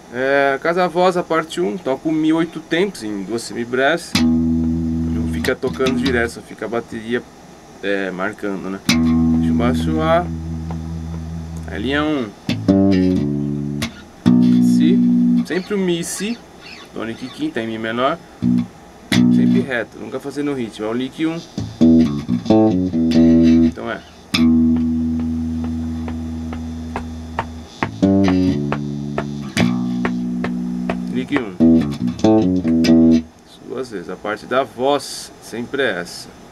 Casa Voz, a parte 1, toco Mi 8 tempos em 2 semibreves. Não fica tocando direto, só fica a bateria marcando, né? Deixa o baixo A. A linha 1, Si, sempre o Mi e Si, tônica e quinta em Mi menor, sempre reto, nunca fazendo ritmo, é o lick 1. Então lick 1, duas vezes. A parte da voz sempre é essa.